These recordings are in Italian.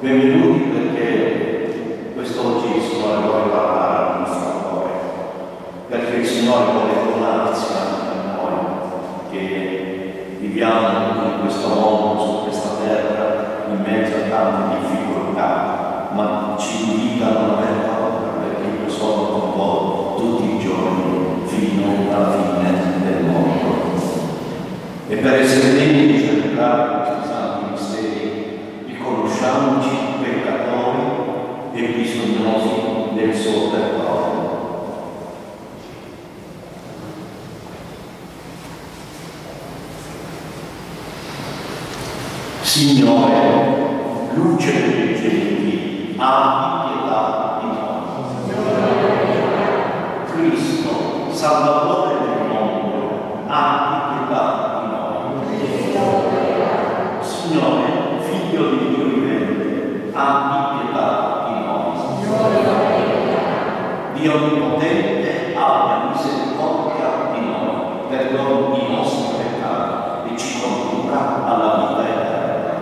Benvenuti perché quest'oggi il Signore vuole parlare al nostro cuore, perché il Signore vuole tornarsi anche a noi che viviamo in questo mondo, su questa terra, in mezzo a tante difficoltà, ma ci invita a non avere paura perché io sono con voi tutti i giorni fino alla fine del mondo. E per essere degni di celebrare questi santi misteri, riconosciamoci peccatori e bisognosi del suo perdono. Signore, luce dei genti, abbi pietà di noi. Cristo, Salvatore del mondo, abbi pietà di noi. Signore, Figlio di Dio vivente, abbi pietà di noi. Dio Onnipotente, abbia misericordia di noi, perdoni i nostri peccati e ci conduca alla vita eterna.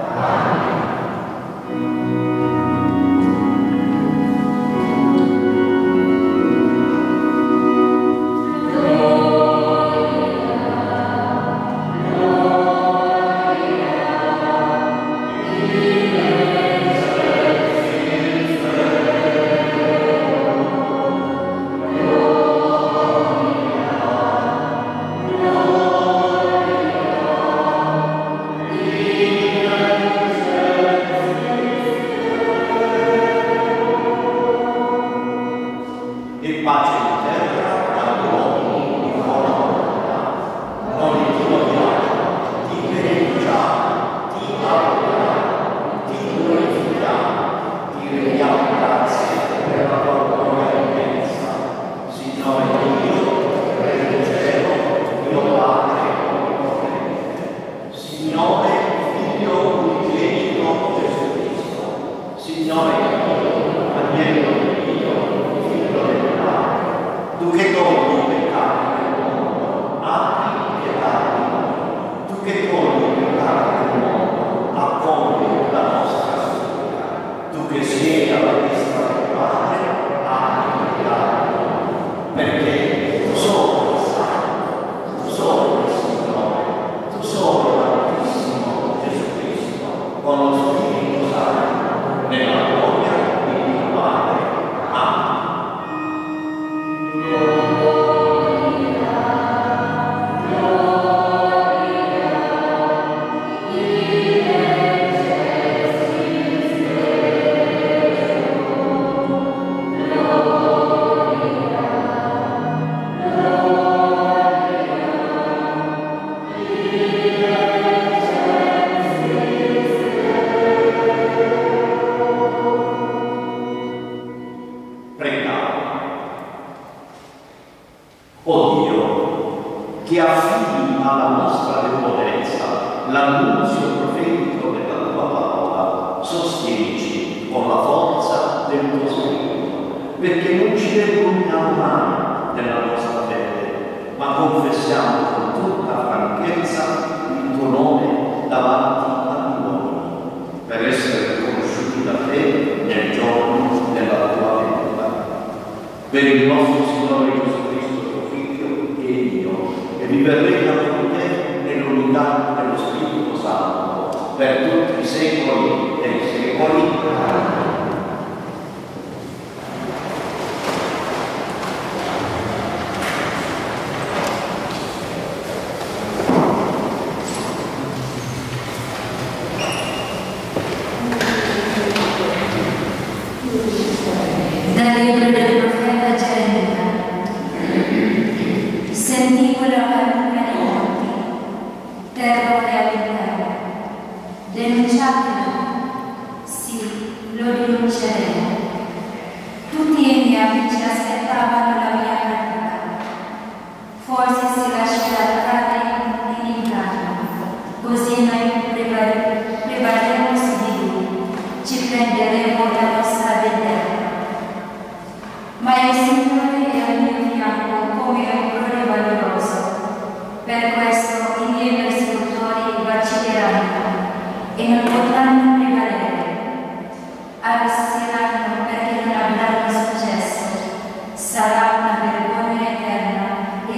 Per il nostro Signore Gesù Cristo, tuo Figlio, e Dio, e viveremo con te nell'unità dello Spirito Santo, per tutti i secoli dei secoli. Amen. Per questo i miei persecutori vacilleranno e non potranno prevalere.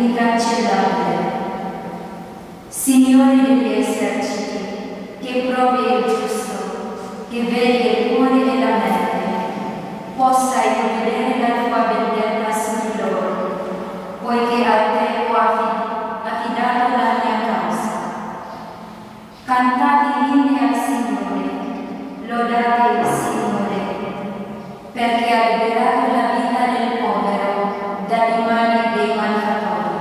incancellabile. Signore degli eserciti, che provi il giusto, che vedi il cuore e la mente, possai vedere la tua vendetta su di loro, poiché a te ho affidato la mia causa. Cantate inni al Signore, lodate il Signore, perché ha liberato la vita del povero dalle mani dei malfattori.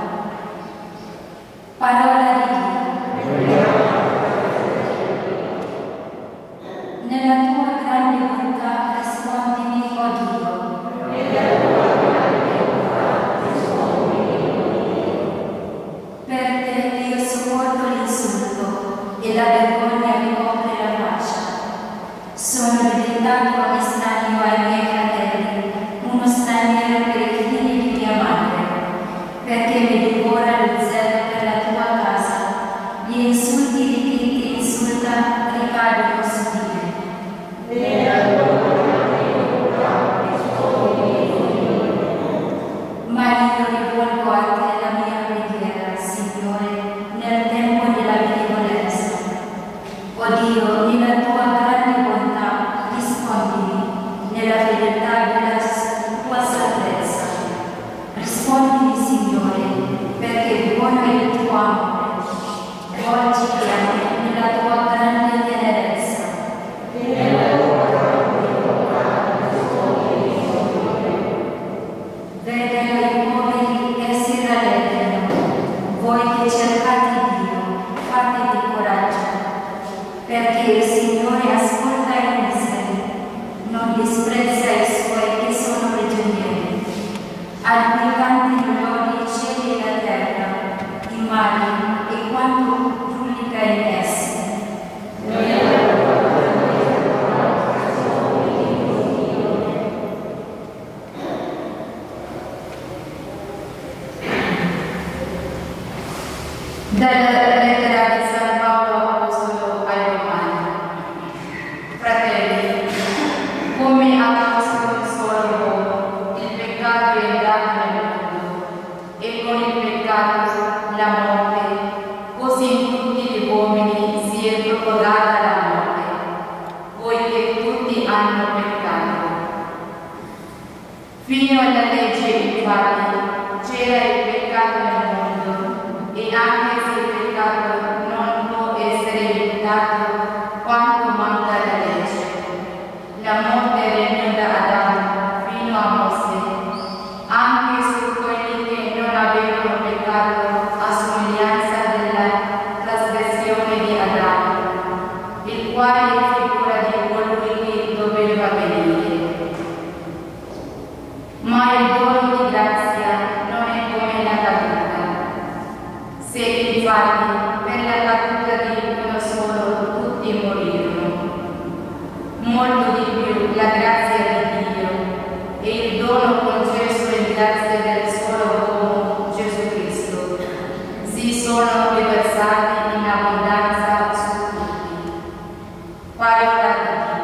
Parola di Dio. Nella tua grande bontà rispondimi, o Dio. Per te io sopporto l'insulto e la vergogna mi copre la faccia. Sono diventato estraneo ai miei fratelli, uno straniero per i figli di mia madre, perché mi divora il zelo per la tua casa. Gli insulti di chi ti insulta ricadono su di me. Ma io rivolgo a te la mia preghiera, Signore, nel tempo della benevolenza. O Dio, nella tua grande bontà, rispondimi, nella fedeltà della tua salvezza. Rispondimi, Signore, perché buono è il tuo amore. Volgiti a me nella tua grande tenerezza. Vedere i poveri e si rallegrano. Voi che cercate Dio, fatevi coraggio, perché il Signore ascolta i miseri, non disprezza i suoi che sono prigionieri. Al cui cantino lodi i cieli e la terra, i mari e quanto pubblica in essi. Dalla lettera di San Paolo Apostolo ai Romani. Fratelli, come a causa un solo uomo il peccato è entrato nel mondo, e con il peccato la morte, così in tutti gli uomini si è propagata la morte, poiché tutti hanno peccato. Fino alla legge, infatti, c'era il peccato nel mondo, e anche se il peccato non può essere imputato quando manca la legge, la morte regna da Adamo fino a Mosè, anche su quelli che non avevano peccato a somiglianza della trasgressione di Adamo, il quale è figura di colui che doveva venire. Ma il dono di grazia non è come la caduta. Se infatti per la caduta di uno solo tutti morirono, molto di più la grazia di Dio e il dono concesso in grazia del solo uomo Gesù Cristo si sono riversati in abbondanza su tutti. Parola di Dio.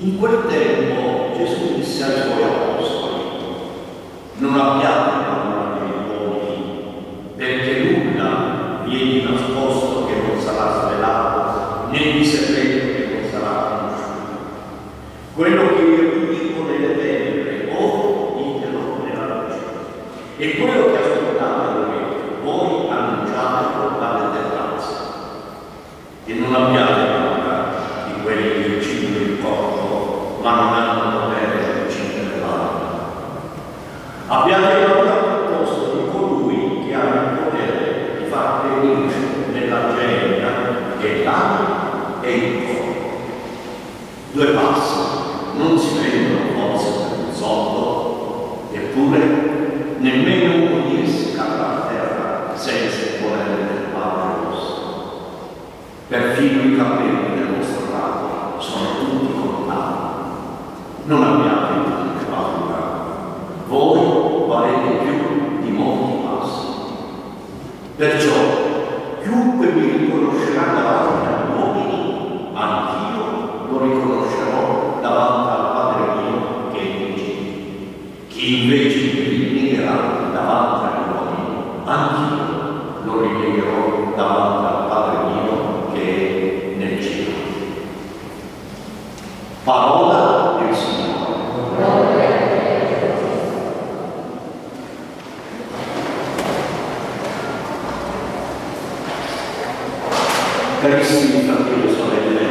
In quel tempo Gesù disse ai suoi apostoli: non abbiate paura degli uomini, perché nulla viene nascosto che non sarà svelato, né di segreto che non sarà conosciuto. Quello che io vi dico nelle tenebre, voi ditelo nella luce. E quello che ascoltate voi annunciatelo dalle terrazze. E non abbiate paura di quelli che uccidono il corpo, ma non hanno potere di uccidere l'anima. Abbiate paura piuttosto di colui che ha il potere di far venire nella genia e l'anima e il corpo. Due passi, non si vendono forse per un soldo, eppure nemmeno uno di essi cadrà a terra senza il volere del Padre vostro. Perfino i capelli del vostro capo sono tutti contati. Non abbiate dunque paura. Voi valete più di molti passi. Perciò, chiunque mi riconoscerà davanti agli uomini, anch'io lo riconoscerò davanti al Padre mio che è in cielo. Chi invece mi rinnegherà davanti agli uomini, anch'io lo rinnegherò davanti al Padre mio che è nel cielo. Parola del Signore. Carissimi fratelli e sorelle,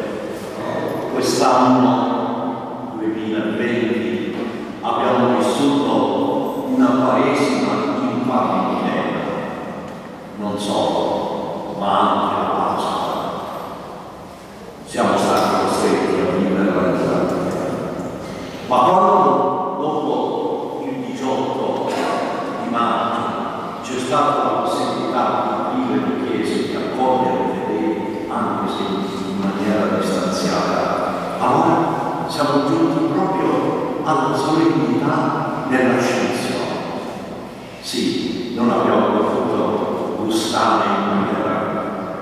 quest'anno 2020 abbiamo vissuto una Quaresima infallibile, non solo, ma anche la Pasqua. Siamo stati costretti a vivere la vita. Ma quando dopo il 18 di maggio c'è stata la possibilità di aprire le chiese, di accogliere i fedeli, anche se in maniera distanziata, allora siamo giunti proprio alla solennità dell'ascensione. Sì, non abbiamo potuto gustare in maniera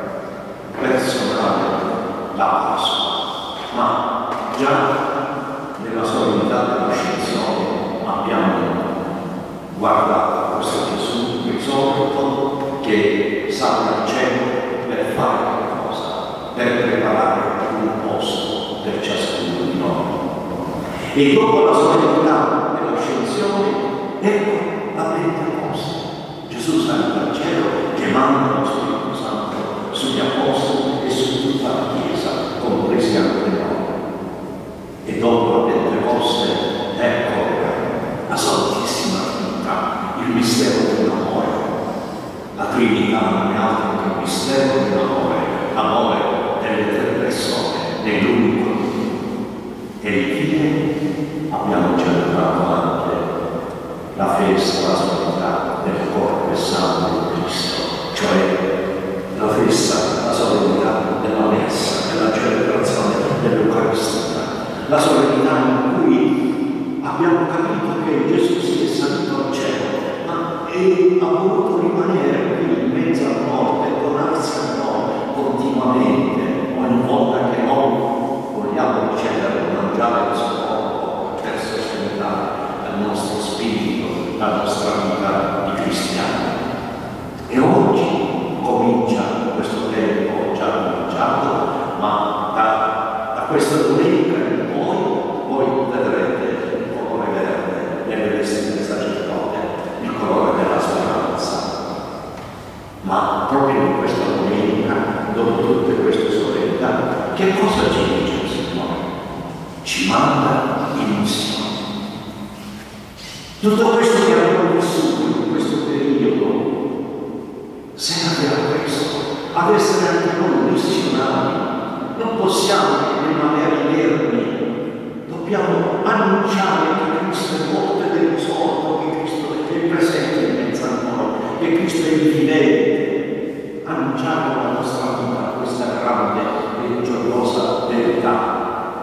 personale la Pasqua, ma già nella solennità dell'ascensione abbiamo guardato a questo Gesù risorto che sale al cielo per fare qualcosa, per preparare un posto per ciascuno di noi. E dopo la solennità dell'ascensione, ecco la Pentecoste. Gesù sale al cielo che manda lo Spirito Santo sugli apostoli e su tutta la Chiesa, compresi anche noi. E dopo la Pentecoste, ecco la Santissima Trinità, il mistero dell'amore. La Trinità non è altro che il mistero dell'amore, l'amore delle tre persone, nell'unico Dio. E infine abbiamo celebrato anche la festa, la solennità del corpo e sangue di Cristo, cioè la festa, la solennità della messa, della celebrazione dell'Eucaristia, la solennità in cui abbiamo capito che Gesù si è salito al cielo e ha voluto rimanere qui in mezzo a noi, per donarsi a noi continuamente, ogni volta che noi vogliamo ricevere e mangiare il suo corpo per sostenere il nostro spirito, la nostra vita di cristiani. E oggi comincia questo tempo già cominciato, ma da questa domenica in voi vedrete il colore verde nelle vesti del sacerdote, il colore della speranza. Ma proprio in questa domenica, dopo tutte queste solennità, che cosa ci dice il Signore? Ci manda in missione. Tutto questo che abbiamo vissuto in questo periodo serve a questo, ad essere anche noi missionari. Non possiamo rimanere inermi, dobbiamo annunciare che Cristo è morto ed è risorto, che Cristo è presente in mezzo a noi, che Cristo è evidente. Annunciare la nostra vita, questa grande e gioiosa verità.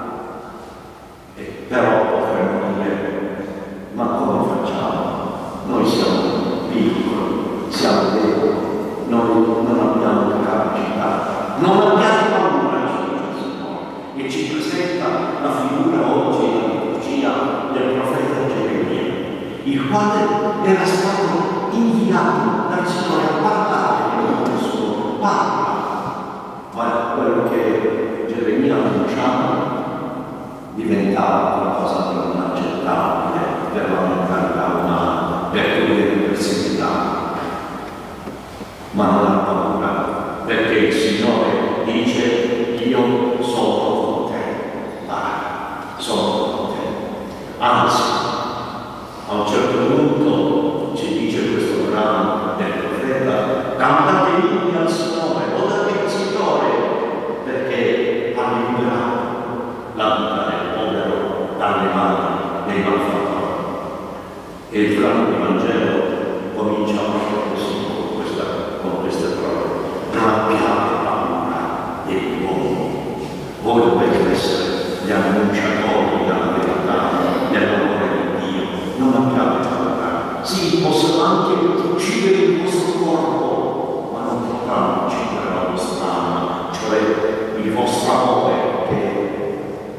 E però potremmo dire, ma come facciamo? Noi siamo piccoli, siamo deboli, noi non abbiamo capacità, non abbiamo paura, e ci presenta la figura oggi, la liturgia del profeta Geremia, il quale era stato inviato dal Signore a parlare di nome suo. Parla, ma quello che Geremia annunciava diventava qualcosa di non accettabile per la mentalità umana, per quelli che perseguitavano. Ma non ha paura, perché il Signore dice: io sono con te, sono con te. Anzi, a un certo punto ci dice questo brano del profeta: cantate inni al Signore, lodate il Signore, perché ha liberato la vita del povero dalle mani dei malfattori. E il brano di Vangelo comincia così, con queste parole: non abbiate paura degli uomini, voi dovete essere gli annunciatori della verità, dell'amore di Dio. Non abbiate paura. Sì, possono anche uccidere il vostro corpo, ma non potranno uccidere la vostra anima, cioè il vostro amore che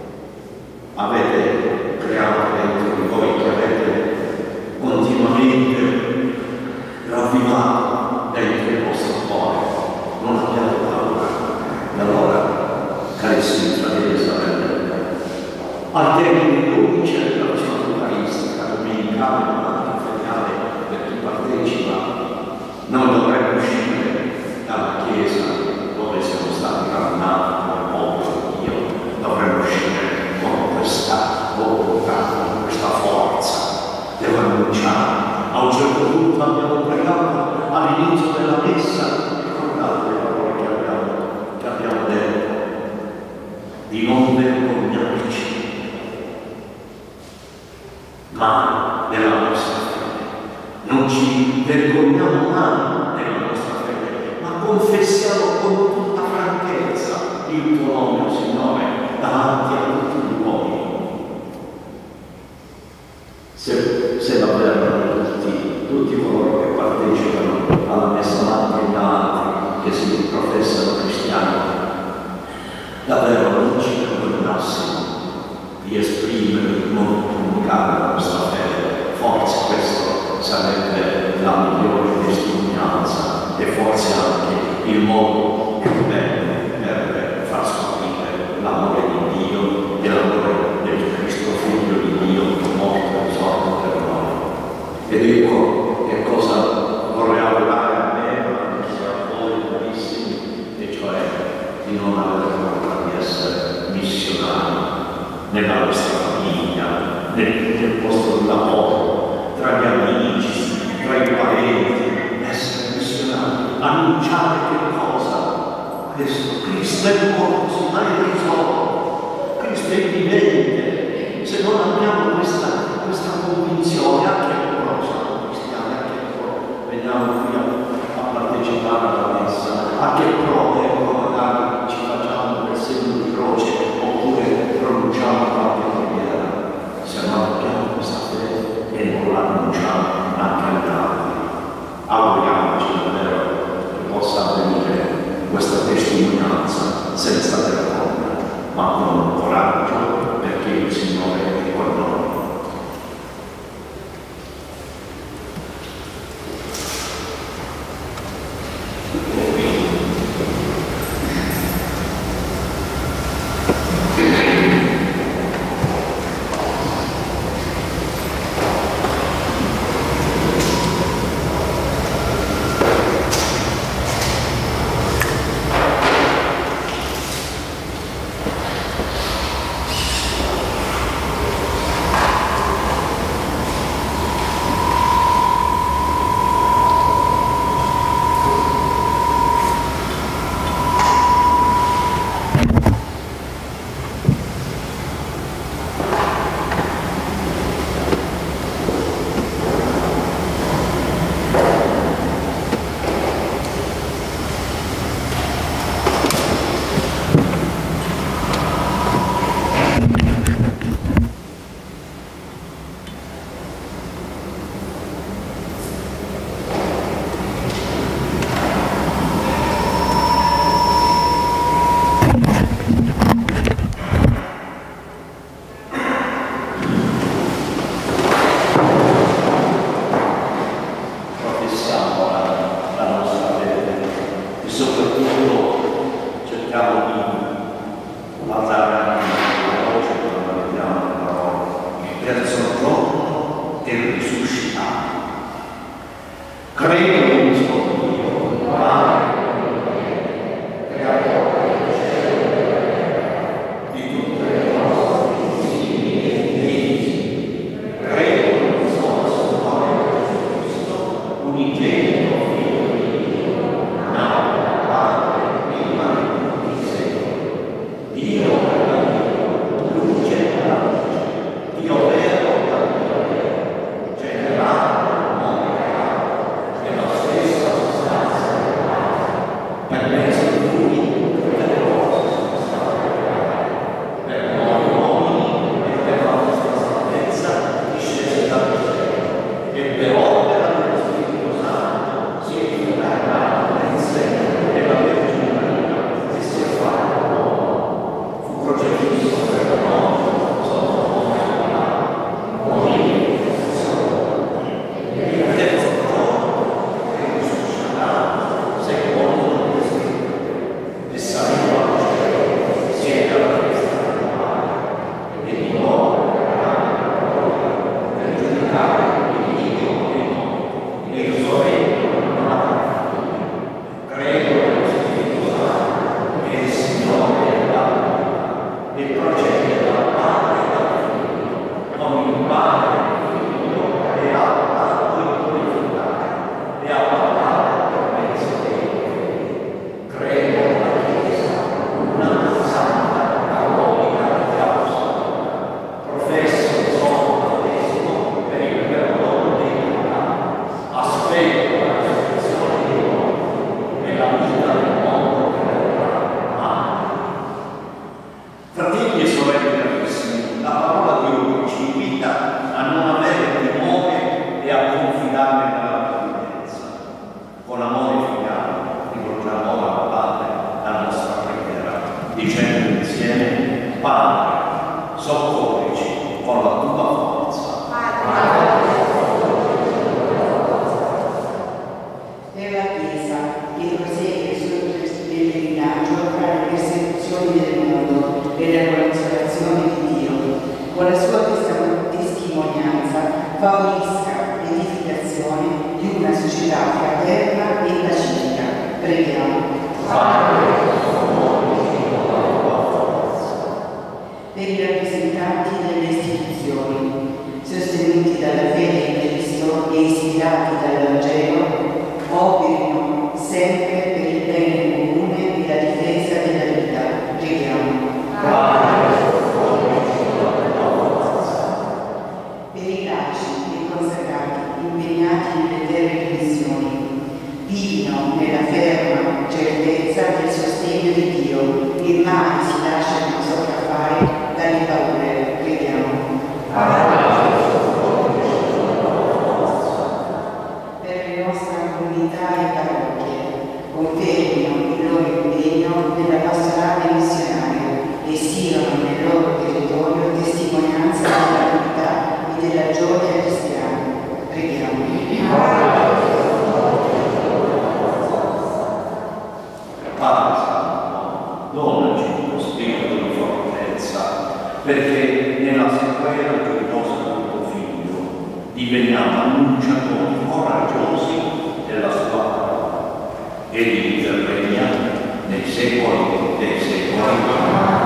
avete creato dentro di voi, che avete continuamente ravvivato dentro il vostro cuore. Non abbiate paura. E allora, carissimi fratelli e sorelle, al termine di ogni celebrazione eucaristica, domenicale ma anche feriale per chi partecipa, noi dovremmo uscire dalla Chiesa dove siamo stati radunati come popolo di Dio, dovremmo uscire con questa volontà, con questa forza, devo annunciare. A un certo punto abbiamo pregato all'inizio della messa, ricordate le parole che abbiamo detto, di non vergognarci mai della nostra fede. Non ci vergogniamo mai della nostra fede, ma confessiamo con tutta franchezza il tuo nome, Signore, davanti a tutti gli uomini. Se davvero tutti coloro che partecipano alla messa, ma anche gli altri che si professano cristiani, davvero non ci vergognassimo di esprimere, di non comunicare la nostra fede. Forse questo sarebbe la migliore testimonianza e forse anche il modo più bello per far scoprire l'amore di Dio e l'amore del Cristo, Figlio di Dio, morto e risorto per noi. Ed ecco che cosa vorrei augurare a me, ma anche a voi carissimi, e cioè di non avere paura di essere missionari nella vostra famiglia, nel vostro lavoro, tra gli amici, tra i parenti, essere missionari, annunciare che cosa? Questo, Cristo è morto, ma è risorto, Cristo è vivente. Se non abbiamo questa convinzione, anche loro siamo cristiani, anche loro veniamo qui a partecipare alla messa, a che prove, magari ci facciamo il segno di croce oppure pronunciamo qualche preghiera. Se non abbiamo questa fede e non l'annunciamo anche agli altri, auguriamoci davvero che possa avvenire questa testimonianza senza vergogna. Credo in un solo Dio, Padre, creatore del cielo e della terra, di tutte le cose visibili e invisibili. Credo in un solo Signore Gesù Cristo, unigenito Figlio di Dio, nato dal Padre prima di tutti i secoli. Dio verdadero, luce della luce, Dio vero dal Dio vero, generato dal mondo reale, nella stessa sostanza dell'altro, per mezzo di Lui tutte le cose sono state create, per noi uomini e per la nostra salvezza discese dal cielo, e per opera dello Spirito Santo si è incarnato nel seno della Vergine Maria e si è fatto uomo. Fu crocifisso per noi sotto Ponzio Pilato, morì e risorse. Il terzo giorno è risuscitato secondo le Scritture e saliva al cielo, siede alla destra del Padre e di nuovo verrà nella gloria per giudicare il Dio e noi e il suo regno non avrà fine. Credo nello Spirito Santo che è il Signore della vita e procede dal Padre e dal Figlio, con il Padre e il Figlio e ha dato il glorificare e ha parlato per mezzo dei fedeli. Credo nella Chiesa, una santa, cattolica e apostolica. Professo il sono battesimo per il perdono dei peccati. Aspetto la resurrezione dei morti e la vita del mondo che verrà. Amen. Fratelli e sorelle carissimi, la parola di oggi ci invita a non avere timore e a confidare nella provvidenza. Con amore filiale rivolgiamo ora al Padre la nostra preghiera, dicendo insieme: Padre, soccorrici con la tua forza. Per la Chiesa, che prosegue il suo pellegrinaggio tra le persecuzioni del mondo e la consolazione di Dio, con la sua testimonianza favorisca l'edificazione di una società fraterna e pacifica. Preghiamo. Per i rappresentanti delle istituzioni, sostenuti dalla fede in Cristo e ispirati dal Vangelo, operino sempre per il bene comune e la difesa della vita. Preghiamo. Per i laici e consacrati impegnati nelle terre di missioni, vivino nella ferma certezza del sostegno di Dio e mai si lasciano sopraffare dalle paure. Preghiamo. Per le nostre comunità e parrocchie, confermino il loro impegno nella pastorale missionaria e siano nel loro territorio testimonianza della verità e della gioia cristiana. Preghiamo. Padre Santo, donaci il tuo spirito di fortezza, perché nella sequela gioiosa del tuo Figlio diveniamo annunciatori coraggiosi della sua parola. Egli regna nei secoli dei secoli.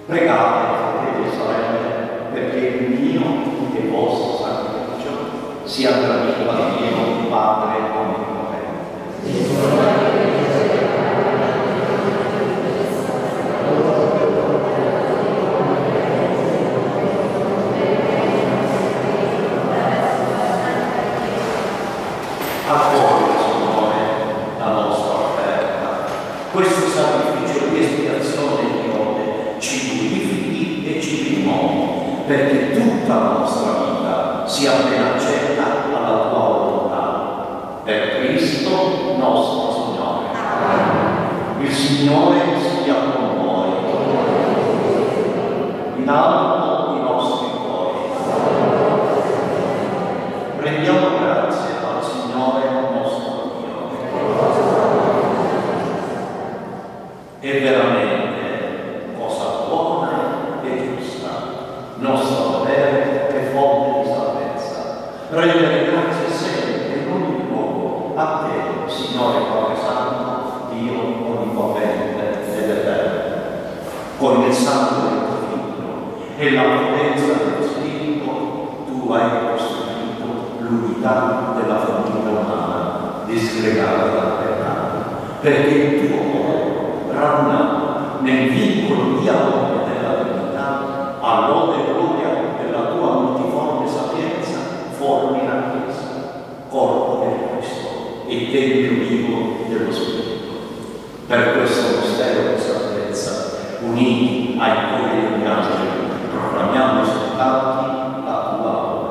Pregate, fratelli e sorelle, perché il mio e il vostro sacrificio sia gradito a Dio, Padre onnipotente. Accoglie, Signore, la nostra offerta. Questo sacrificio di espiazione di ode ci purifichi e ci rimuovi, perché tutta la nostra vita sia appena accetta alla tua volontà. Per Cristo nostro Signore. Il Signore sia con voi. In alto i nostri cuori. Rendiamo grazie al Signore nostro Dio. È veramente cosa buona e giusta, nostro dovere e fonte di salvezza. Rendere grazie sempre e in ogni luogo a te, Signore Padre Santo, Dio onnipotente ed eterno. Con il sangue del tuo Figlio e la potenza dello Spirito, tu hai costruito l'unità della famiglia umana, disgregata dal peccato, perché il tuo amore, radunato nel vincolo di amore della verità, all'ode e gloria della tua multiforme sapienza, formi la Chiesa, corpo del Cristo e tempio vivo dello Spirito. Per questo mistero di salvezza, uniti ai cuori degli angeli, proclamiamo esultanti la tua lode.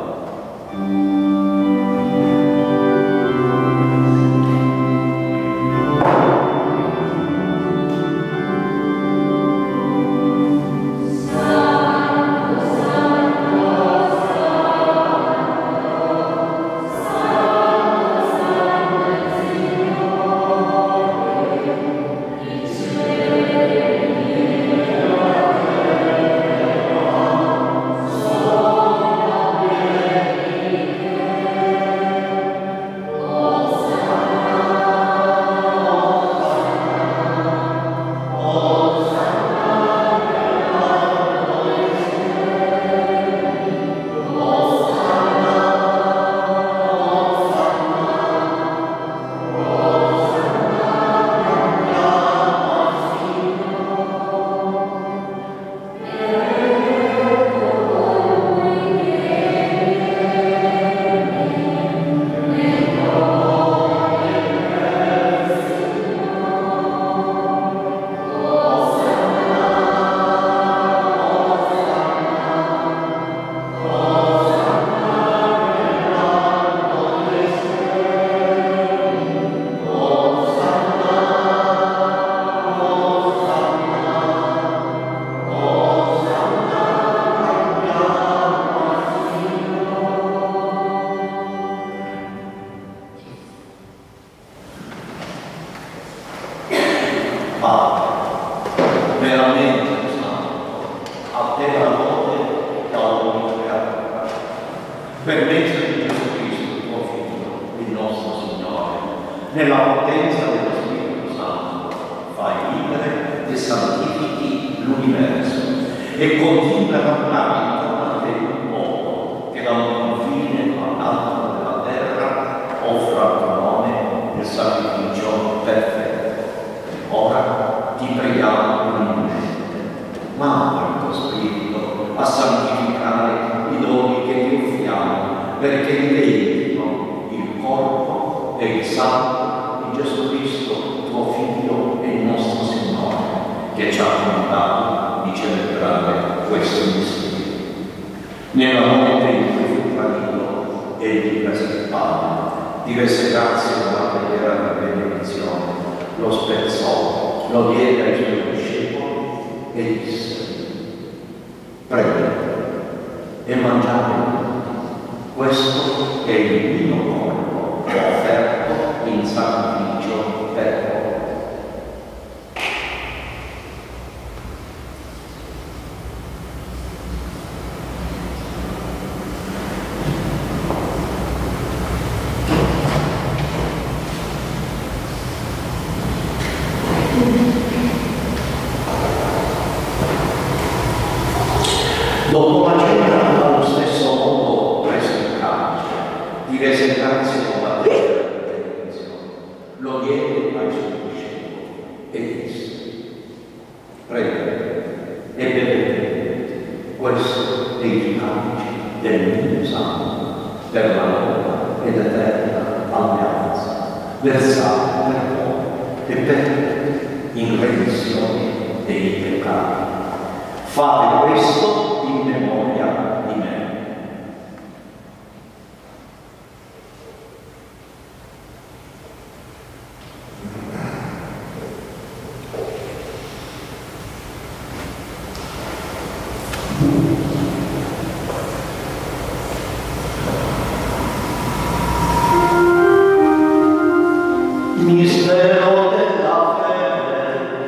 Per mezzo di Gesù Cristo, tuo Figlio, il nostro Signore, nella potenza dello Spirito Santo, fai vivere e santifichi l'universo e continua a parlare intorno a te un popolo che da un confine all'altro della terra offra al tuo nome il sacrificio perfetto. Ora ti preghiamo umilmente, manda il tuo Spirito a santificare i doni che ti offriamo, perché diventino il corpo e il sangue di Gesù Cristo, tuo Figlio e il nostro Signore, che ci ha comandato di celebrare questo mistero. Nella notte in cui fu tradito, egli prese il pane, ti rese grazie per la preghiera della benedizione, lo spezzò, lo diede ai suoi discepoli e disse: prendete e mangiate, questo è il mio corpo offerto in sacrificio per voi. Dopo la cena, allo stesso modo, preso il calice, di rese grazie con la benedizione, lo diede ai suoi discepoli e disse: prendete e bevete, questo è il calice del mio sangue, per la nuova ed eterna alleanza, versato per voi e per te in remissione dei peccati. Fate questo in memoria di me. Mistero della fede.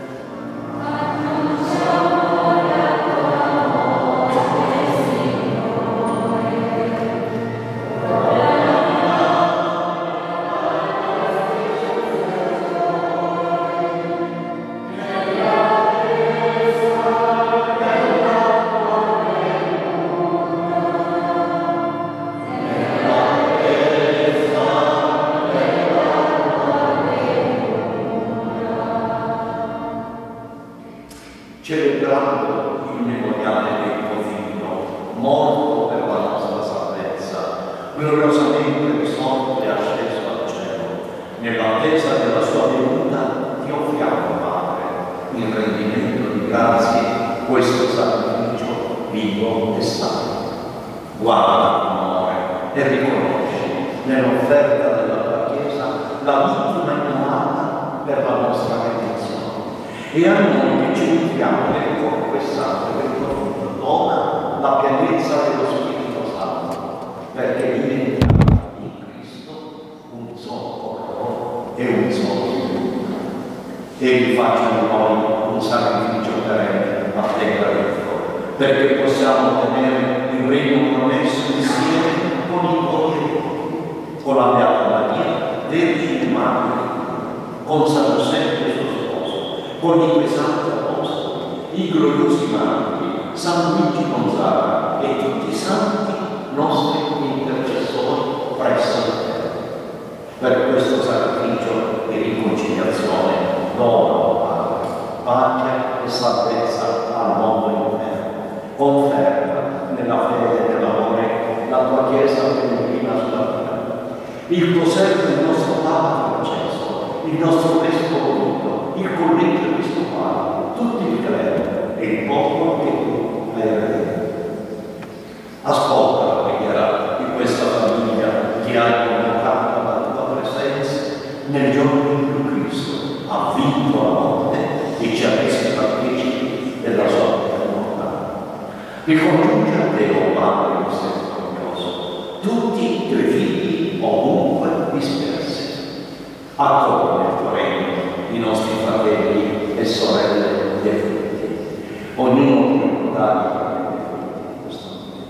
Celebrando il memoriale del tuo Figlio, morto per la nostra salvezza, gloriosamente risorto e asceso al cielo, nell'attesa della sua venuta, ti offriamo, Padre, in rendimento di grazie, questo sacrificio vivo e santo. Guarda con amore e riconosci nell'offerta della tua Chiesa la vittima immolata per la nostra redenzione. E a noi che ci unifiamo nel corpo e sangue del tuo Figlio, dona la pienezza dello Spirito Santo, perché diventiamo in Cristo un solo corpo e un solo Spirito. Egli faccia di noi un sacrificio perenne a te gradevole, perché possiamo ottenere il regno promesso insieme con i tuoi eredi, con la Beata Maria, Vergine Madre, con San Giuseppe suo sposo, con i tuoi santi apostoli, i gloriosi martiri, San Luigi Gonzaga e tutti i santi nostri intercessori presso te. Per questo sacrificio di riconciliazione dona, Padre, pace e salvezza al mondo intero. Conferma nella fede e nell'amore la tua Chiesa pellegrina sulla terra. Il tuo servo, il nostro Papa Francesco, il nostro Vescovo Guido, il Collegio Episcopale, tutti i clerhi e il popolo che tu hai redento. Ascolta la preghiera di questa famiglia che hai convocato dalla tua presenza nel giorno in cui Cristo ha vinto la morte e ci ha resi partecipi della sua vita immortale. Ricongiunge a te, o Padre misericordioso, tutti i tuoi figli ovunque dispersi. Accogli nel tuo regno i nostri fratelli e sorelle defunti, ognuno per ricordare questo momento.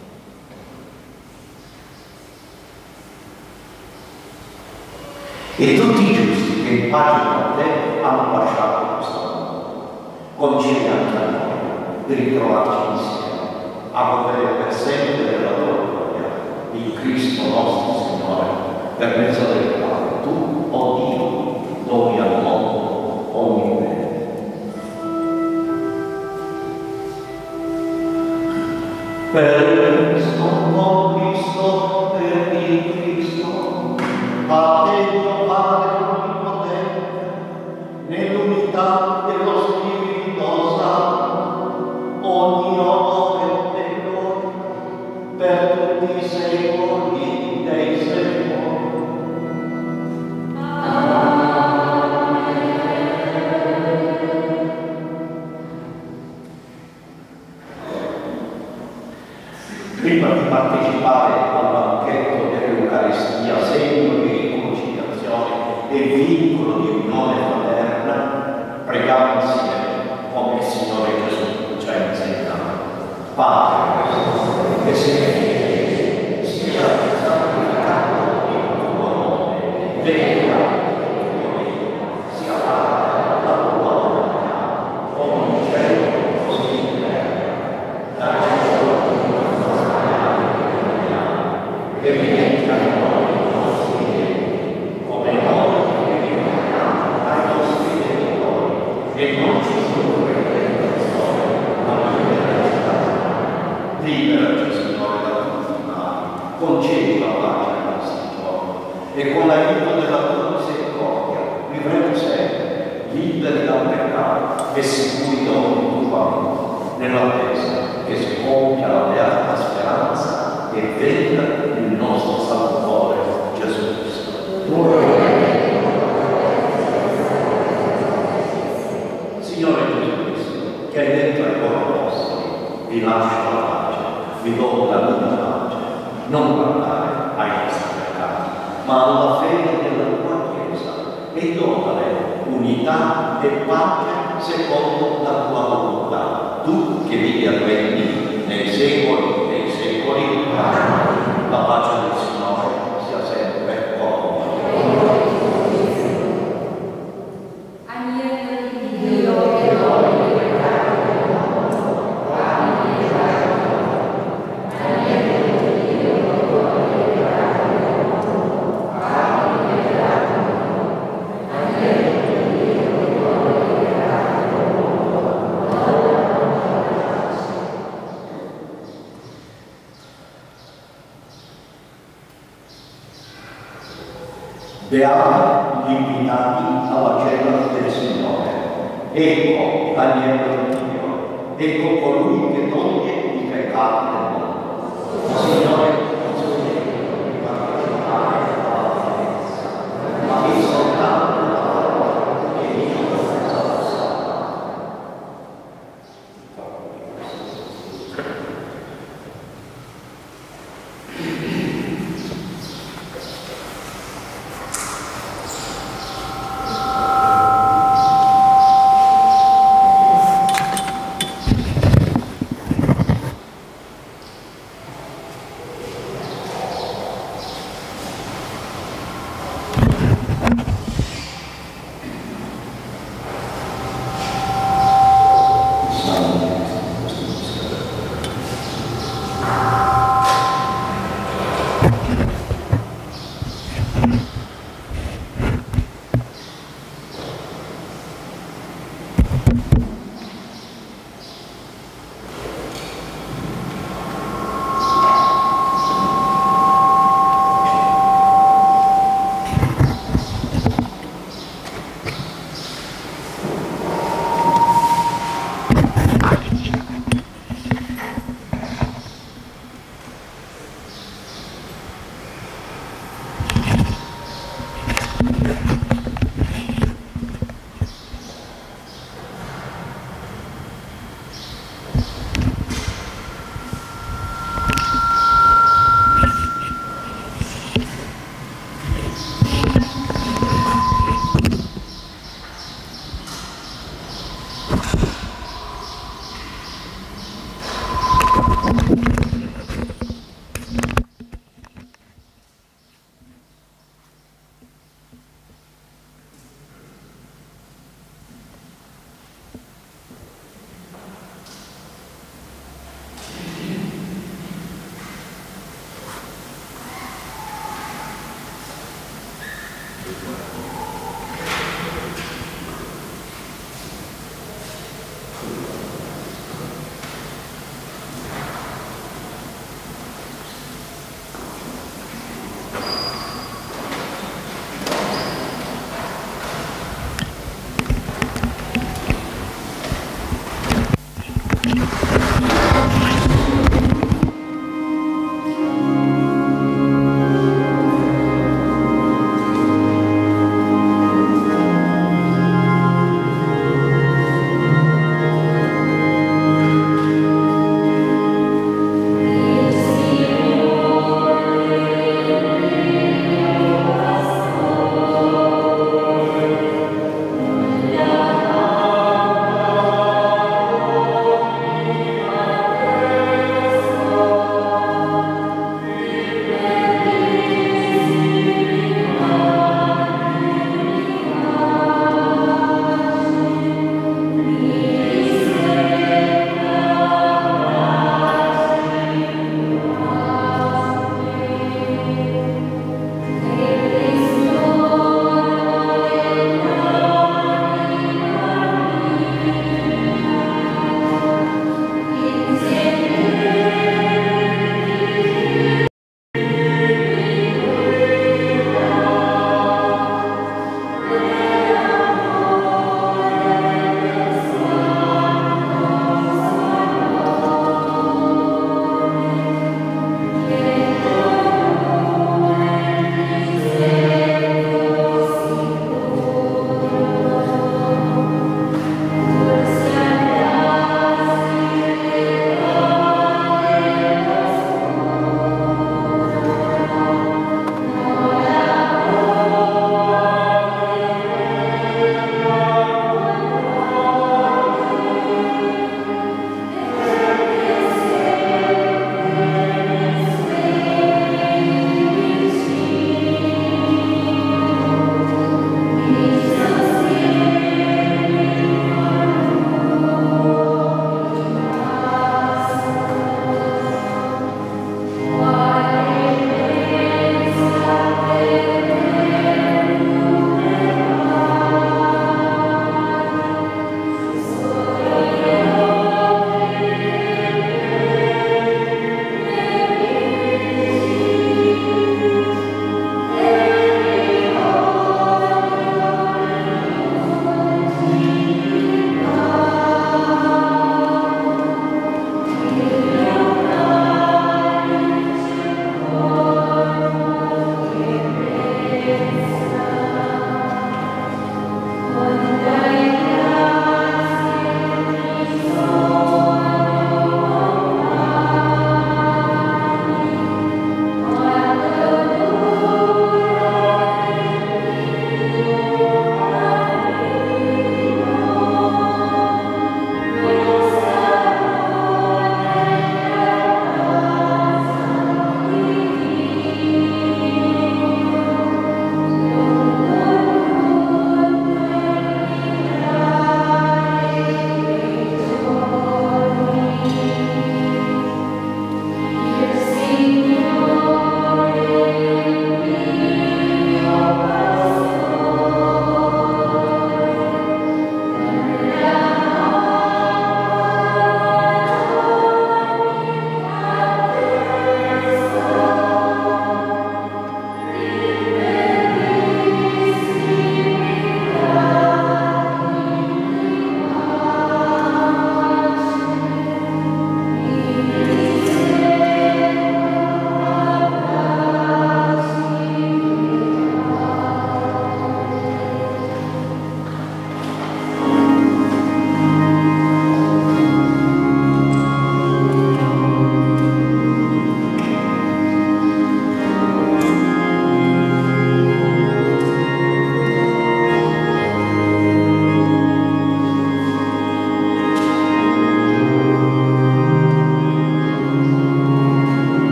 E tutti i giusti che in pace con te hanno lasciato questo mondo, concedi anche a noi di ritrovarci insieme, a godere per sempre della tua gloria, in Cristo nostro Signore, per mezzo del quale tu, o Dio, doni al mondo ogni bene. Per Cristo, con Cristo, per il Cristo, a te, Dio Padre Onnipotente, nell'unità dello Spirito Santo, ogni onore e gloria, per tutti i secoli dei secoli. Prima di partecipare al banchetto dell'Eucaristia, segno di riconciliazione e vincolo di unione fraterna, preghiamo insieme come il Signore Gesù ci ha insegnato. Padre nostro, che sei in cielo, sia santificato il tuo nome, venga il tuo regno, sia fatta la tua volontà, come in cielo così in terra. concedi la pace ai nostri giorni e con l'aiuto della tua misericordia vivremo sempre liberi dal peccato e sicuri da ogni tuo amore, nell'attesa che si compia la beata speranza e venga il nostro Salvatore Gesù Cristo. Signore Gesù Cristo, che hai detto ai tuoi apostoli, vi lascio la pace, vi do la mia pace, non guardare ai nostri peccati, ma alla fede della tua Chiesa, e dotale unità e pace secondo la tua volontà, tu che vivi e regni nei secoli dei secoli. Amen. La pace del Signore sia sempre con voi. Beati gli invitati alla cena del Signore. Ecco l'agnello di Dio, ecco colui che toglie i peccati del mondo. Signore, non sono io di partecipare alla finanza, ma vi soltanto la parola che io possa passare.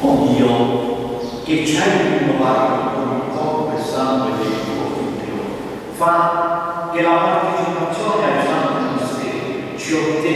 Oh Dio, che ci hai rinnovato con il corpo e sangue del tuo Figlio, fa che la partecipazione al Santo Mistero ci ottenga